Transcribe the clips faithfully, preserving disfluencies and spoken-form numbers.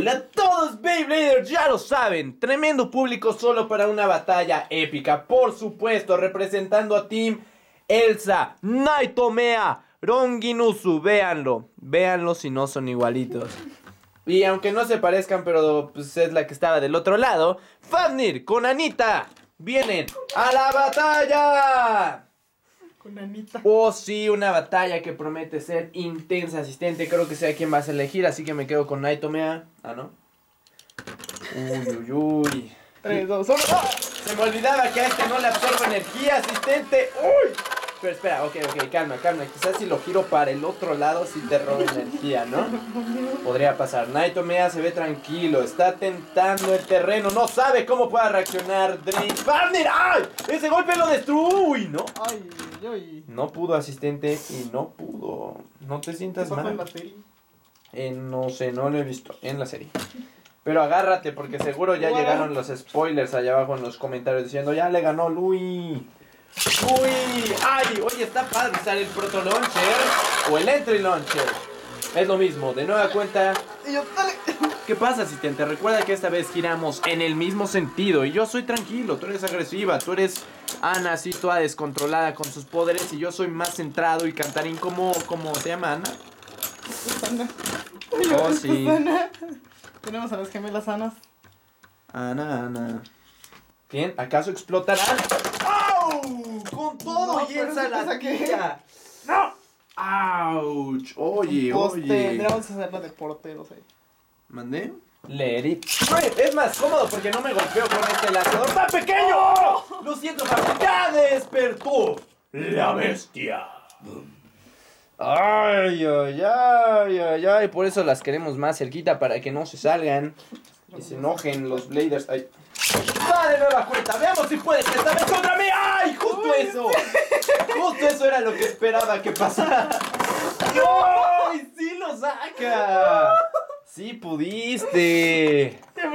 Hola a todos Beybladers, ya lo saben, tremendo público solo para una batalla épica, por supuesto, representando a Team Elsa, Naitomea, Ronginusu, véanlo, véanlo si no son igualitos. Y aunque no se parezcan, pero pues es la que estaba del otro lado, Fafnir con Anita vienen a la batalla. Con Anita. Oh sí, una batalla que promete ser intensa, asistente. Creo que sé a quién vas a elegir, así que me quedo con Naitomea. Ah, ¿no? Uy, uy, uy. tres, dos, uno. ¡Ah! Se me olvidaba que a este no le absorbe energía, asistente. Uy. Pero espera, ok, ok, calma, calma. Quizás si lo giro para el otro lado sí te robe energía, ¿no? Podría pasar. Naitomea se ve tranquilo, está tentando el terreno, no sabe cómo pueda reaccionar Drake. ¡Fafnir! ¡Ay! Ese golpe lo destruye, ¿no? Ay, ay. No pudo, asistente, y no pudo. No te sientas ¿Qué pasó en mal. la serie? Eh, no sé, no lo he visto en la serie. Pero agárrate, porque seguro ya What? llegaron los spoilers allá abajo en los comentarios diciendo ya le ganó Louis. Uy, ay, oye, está padre usar el Proto Launcher o el Entry Launcher. Es lo mismo, de nueva cuenta. Y yo, dale. ¿Qué pasa, asistente? Recuerda que esta vez giramos en el mismo sentido. Y yo soy tranquilo, tú eres agresiva, tú eres Ana, así toda descontrolada con sus poderes. Y yo soy más centrado y cantarín como, ¿cómo se llama, Ana? Susana. Oh, sí. Susana. Tenemos a las gemelas sanas. Ana, Ana. Bien, ¿acaso explotarán? ¡Au! Con todo No, y pero Elsa eso la pasa que- tía. ¡No! ¡Auch! Oye, Poste. oye. Deberíamos hacerla de porteros ahí. ¿Mandé? Let it rip. Es más cómodo porque no me golpeo con este lanzador tan pequeño. Lo siento, Fafnir. Ya despertó la bestia. Ay, ay, ay, ay, ay. Por eso las queremos más cerquita para que no se salgan y se enojen los Bladers. Ay. Va de nueva cuenta. Veamos si puedes esta vez contra mí. ¡Ay! Justo eso. Justo eso era lo que esperaba que pasara. ¡Ay! ¡Sí lo saca! ¡Sí pudiste!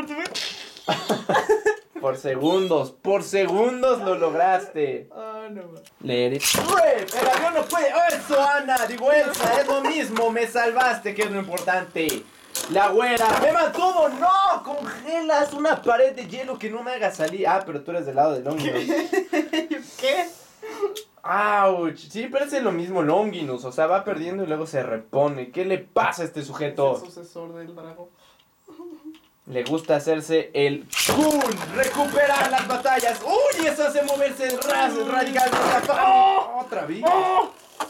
Por segundos, por segundos lo lograste. Ah, no. Let it rip. El avión no puede. Eso, Ana. Digo, Elsa, es lo mismo. Me salvaste, que es lo importante. La güera. Me mantuvo. No, congelas una pared de hielo que no me haga salir. Ah, pero tú eres del lado de Longinus. ¿Qué? Ouch. Sí, parece lo mismo Longinus. O sea, va perdiendo y luego se repone. ¿Qué le pasa a este Es sujeto? el sucesor del dragón. Le gusta hacerse el cool, recuperar las batallas. ¡Uy! Eso hace moverse ras, radicalmente. ¡Oh! Otra vez. ¡Oh!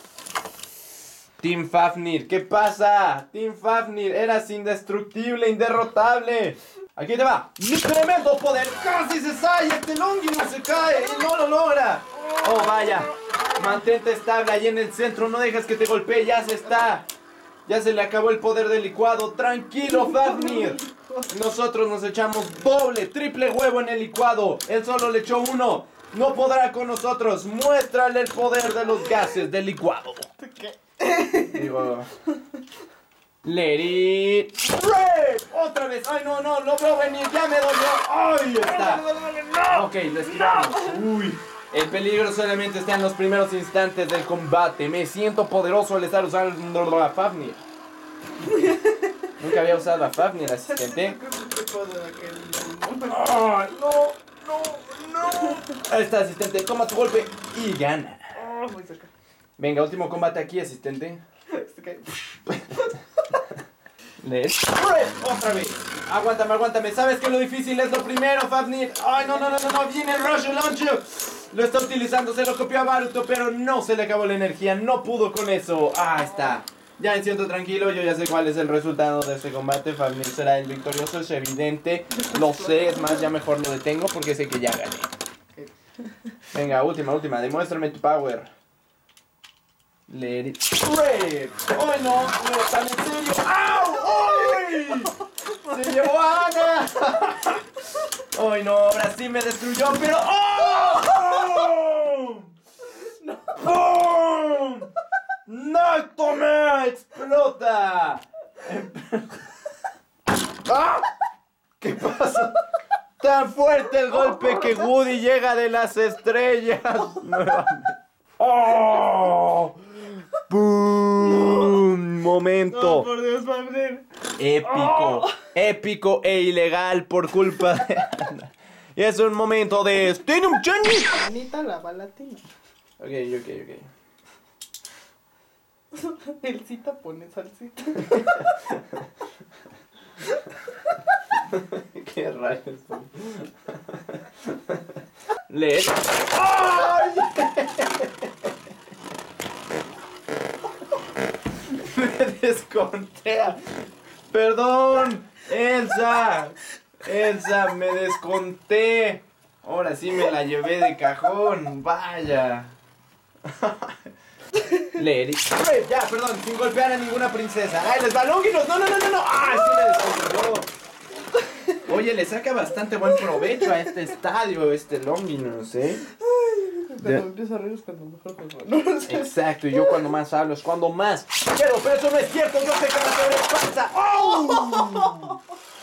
Team Fafnir, ¿qué pasa? Team Fafnir, eras indestructible, inderrotable. Aquí te va. Mi tremendo poder. Casi se sale. Este Longinus se cae y no lo logra. Oh, vaya. Mantente estable ahí en el centro. No dejes que te golpee. Ya se está. Ya se le acabó el poder del licuado. Tranquilo, Fafnir. Nosotros nos echamos doble, triple huevo en el licuado. Él solo le echó uno. No podrá con nosotros. Muéstrale el poder de los gases del licuado. ¿Qué? Digo... Let it rip. Otra vez. Ay, no, no, lo veo venir. Ya me dolió. Ahí está. Ok, lo esquivamos. Uy. El peligro solamente está en los primeros instantes del combate. Me siento poderoso al estar usando a Fafnir. Nunca había usado a Fafnir, asistente. Ay, no, no, no. Ahí está, asistente. Toma tu golpe y gana. Oh, muy cerca. Venga, último combate aquí, asistente. Este cae. Let's rip. Otra vez. Aguántame, aguántame. ¿Sabes que lo difícil es lo primero, Fafnir? Ay, no, no, no, no, no. Viene el Rush Launcher. Lo está utilizando, se lo copió a Baruto, pero no se le acabó la energía. No pudo con eso. Ah, está. Ya me siento tranquilo, yo ya sé cuál es el resultado de este combate. Fafnir será el victorioso, es evidente. Lo sé, es más, ya mejor lo detengo porque sé que ya gané. Venga, última, última. Demuéstrame tu power. Let it rip. ¡Ay, no! ¡No tan en serio! ¡Au! ¡Ay! ¡Se llevó a Ana! ¡Ay, no! Ahora sí me destruyó, pero... ¡Oh! ¡Bum! ¡Naitomea explota! ¡Ah! ¿Qué pasa? Tan fuerte el golpe que Woody llega de las estrellas. Nuevamente. ¡Oh! ¡Boom! Momento. No, por Dios, Fafnir. Épico, Oh. épico e ilegal por culpa de Ana. Y es un momento de Stadium Change. Anita la balatina. Ok, ok, ok. Elcita pone salsita. Qué rayos. Leer. ¡Ay! Me descontea. Perdón, Elsa. Elsa, me desconté. Ahora sí me la llevé de cajón. Vaya. Leer. Ya, perdón, sin golpear a ninguna princesa. ¡Ay, les va Longinus! ¡No, no, no, no! no! ¡Ay, sí me descontroló! Oye, le saca bastante buen provecho a este estadio, este Longinus, ¿eh? Cuando empieza a reír es cuando mejor juego. No lo sé. Exacto, y yo cuando más hablo es cuando más. Pero, pero eso no es cierto, yo sé que me sobrepasa. ¡Oh!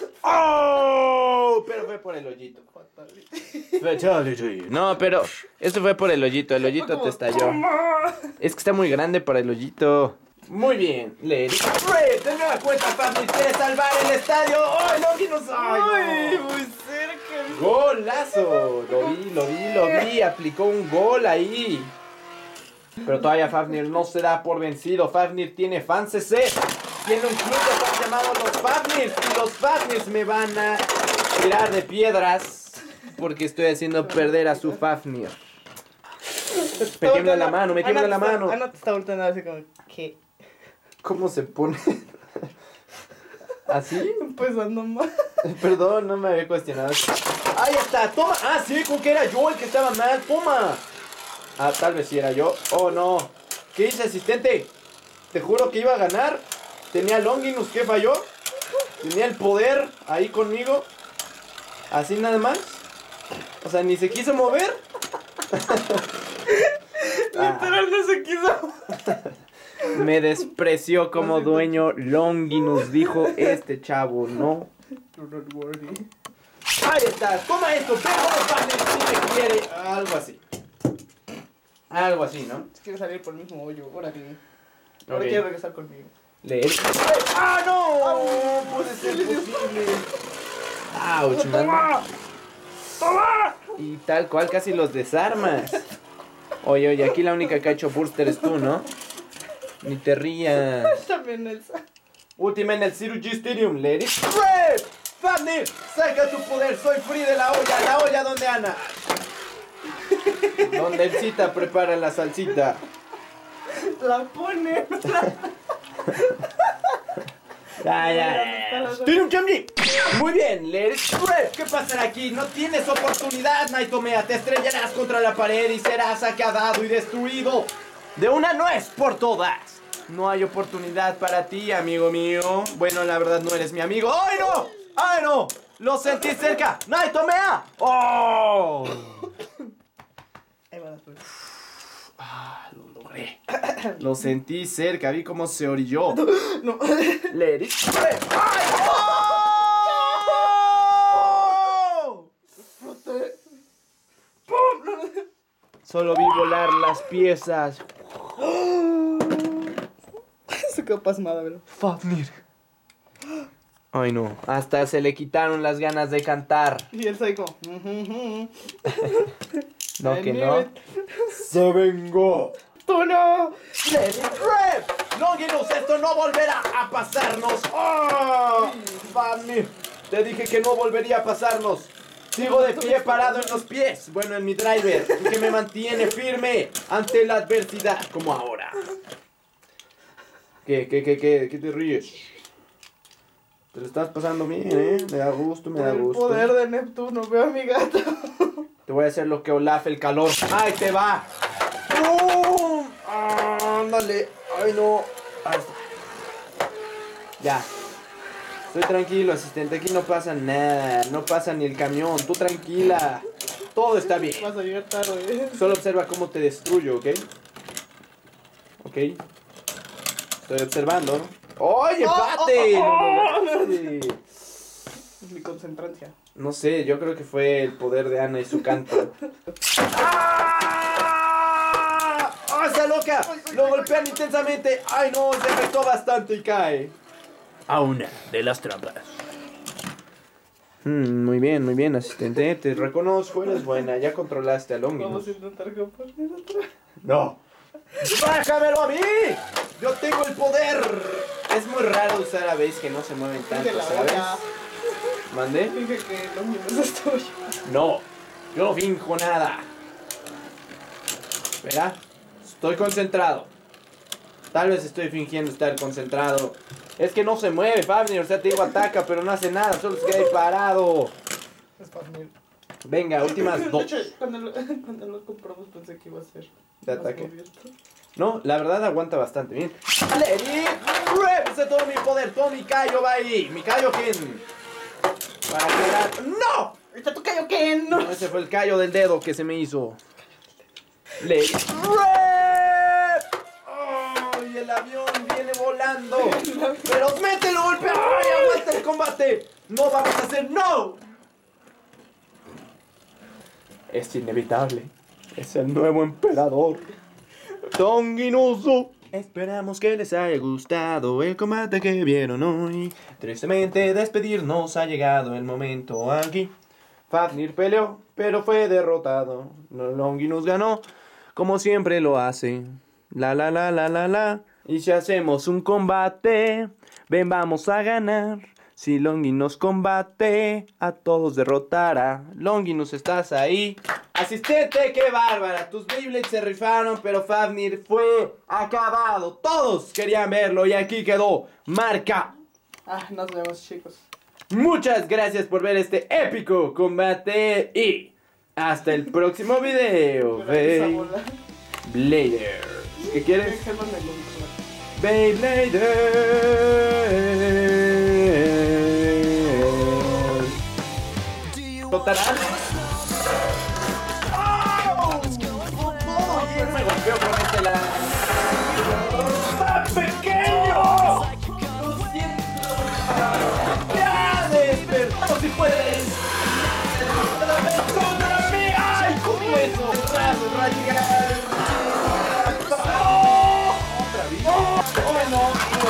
¡Oh! Pero fue por el hoyito. Fatality. No, pero eso fue por el hoyito, el hoyito te estalló. Es que está muy grande para el hoyito. Muy bien, Lady Red, de nueva cuenta, Fafnir quiere salvar el estadio. ¡Ay, Longinus! ¡Ay, Ay, no! muy cerca. ¡Golazo! Lo vi, lo vi, lo vi. Aplicó un gol ahí. Pero todavía Fafnir no se da por vencido. Fafnir tiene fans C C. Tiene un club de fans llamado los Fafnirs. Y los Fafnirs me van a tirar de piedras porque estoy haciendo perder a su Fafnir. Me tiembla la mano, me tiembla la mano. Ana te está volteando así como, ¿qué? ¿Cómo se pone? ¿Así? Pues ando mal. Perdón, no me había cuestionado. ¡Ahí está! ¡Toma! ¡Ah, sí! ¿Con que era yo el que estaba mal? ¡Toma! Ah, tal vez sí era yo. ¡Oh, no! ¿Qué hice, asistente? Te juro que iba a ganar. Tenía Longinus, ¿qué falló? Tenía el poder ahí conmigo. Así nada más. O sea, ni se quiso mover. Literal no se quiso. Me despreció como dueño. Longinus dijo este chavo, ¿no? You're not worthy. Ahí está, toma esto, pero Fafnir si me quiere. Algo así. Algo así, ¿no? Si quieres salir por el mismo hoyo, órale. Ahora Ok. quiere regresar conmigo. Leer. ¡Ah, no! Puede ser posible. ¡Auch, man! ¡Toma! Y tal cual casi los desarmas. Oye, oye, aquí la única que ha hecho burst eres tú, ¿no? Ni te rías. También Elsa. Última en el Cirurgy Stadium, Lady Red. Fafnir, saca tu poder, soy free de la olla, la olla donde Ana. Donde Elcita prepara la salsita. La pone. Ya, ya. Stadium Champion. Muy bien, Lady Red. ¿Qué pasará aquí? No tienes oportunidad, Naitomea. Te estrellarás contra la pared y serás acabado y destruido. De una no es por todas. No hay oportunidad para ti, amigo mío. Bueno, la verdad no eres mi amigo. ¡Ay, no! ¡Ay, no! ¡Lo sentí cerca! ¡Naitomea! ¡Oh! Ahí van las pruebas. Ah, lo logré. Lo sentí cerca. Vi cómo se orilló. No. Let it spread. ¡Ay! ¡Oh! Solo vi volar las piezas. Se quedó pasmada, ¿verdad? Fafnir. Ay, no. Hasta se le quitaron las ganas de cantar. Y él se como. No, I que knew no. it. Se vengó. ¡Tú no! Let it rip. Longinus, esto no volverá a pasarnos. ¡Oh! Fafnir. Te dije que no volvería a pasarnos. Sigo de pie parado en los pies. Bueno, en mi driver. Que me mantiene firme ante la adversidad como ahora. ¿Qué, qué, qué, qué, qué te ríes? Te lo estás pasando bien, ¿eh? Me da gusto, me da El gusto. poder de Neptuno, veo a mi gato. Te voy a hacer lo que Olaf el calor. ¡Ahí te va! ¡Pum! ¡Ándale! ¡Ay, no! Ahí está. Ya. Estoy tranquilo, asistente. Aquí no pasa nada. No pasa ni el camión. Tú tranquila. Todo está bien. Vas a llegar tarde. Solo observa cómo te destruyo, ¿ok? ¿Ok? Estoy observando, ¿no? ¡Oye, empate! Oh, oh, oh, ¡No lograste! Es mi concentrancia. No sé, yo creo que fue el poder de Ana y su canto. ¡Ah! ¡Ah, esa loca! Lo golpean intensamente. ¡Ay, no! Se afectó bastante y cae. a una de las trampas. Mm, muy bien, muy bien, asistente. Te reconozco, eres buena. Ya controlaste a Longinus. Vamos a intentar compartir otra. No. ¡Bájamelo a mí! Yo tengo el poder. Es muy raro usar a Base que no se mueven tanto, Finge la ¿sabes? bola. ¿Mandé? Finge que Longinus es tuyo. No, yo no finjo nada. Espera, estoy concentrado. Tal vez estoy fingiendo estar concentrado. Es que no se mueve, Fafnir. O sea, te digo ataca, pero no hace nada. Solo se queda ahí parado. Es Fafnir. Venga, últimas dos. Cuando lo, cuando lo compramos pensé que iba a ser de más ataque. movido. No, la verdad aguanta bastante bien. ¡Dale! ¡Repse todo mi poder! Todo mi callo va ahí. Mi callo Ken. Para quedar. ¡No! ¡Está tu callo Ken! No, ese fue el callo del dedo que se me hizo. ¡Le! ¡Rep! ¡Ay! El avión viene volando. ¡Pero mételo, golpe! ¡Ay! ¡Aguanta el combate! ¡No vamos a hacer! ¡No! Es inevitable. Es el nuevo emperador. Longinus. Esperamos que les haya gustado el combate que vieron hoy. Tristemente despedirnos ha llegado el momento aquí. Fafnir peleó, pero fue derrotado. Longinus ganó, como siempre lo hace. La la la la la la. Y si hacemos un combate, ven vamos a ganar. Si Longinus combate, a todos derrotará. Longinus, ¿estás ahí? Asistente, qué bárbara. Tus Beyblades se rifaron, pero Fafnir fue acabado. Todos querían verlo y aquí quedó. Marca. Ah, nos vemos, chicos. Muchas gracias por ver este épico combate y hasta el próximo video. Beyblader. ¿Qué quieres? Beyblader. ¿Totarán? ¡Oh! Me golpeó con este lado. ¡Tan pequeño! ¡Lo siento! ¡Ya despertamos si puedes! ¡Contra mí! ¡Ay! ¿Cómo eso? ¡Raso radical! ¡Oh! ¡Otra vez! ¡Oh! ¡Oh, no!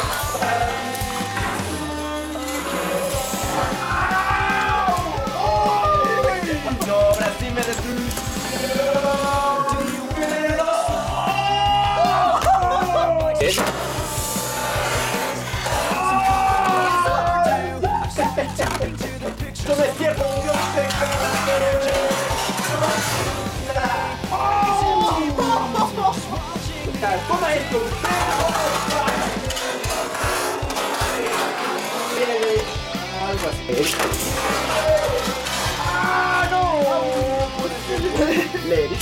No, ahora sí me destruí. ¿Qué? No me cierro, yo sé que... ¡Toma esto! Algo así. ¡Ah, no! Lady.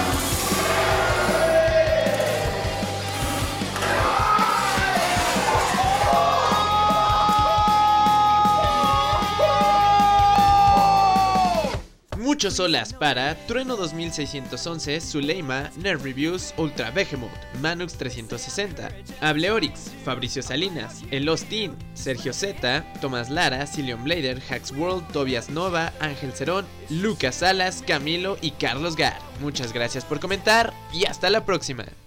Muchos solas para Trueno dos mil seiscientos once, Zuleima, Nerd Reviews, Ultra Behemoth, Manux trescientos sesenta, Ableorix, Fabricio Salinas, Elostin, Sergio Z, Tomás Lara, Cillian Blader, Hacks World, Tobias Nova, Ángel Cerón, Lucas Salas, Camilo y Carlos Gar. Muchas gracias por comentar y hasta la próxima.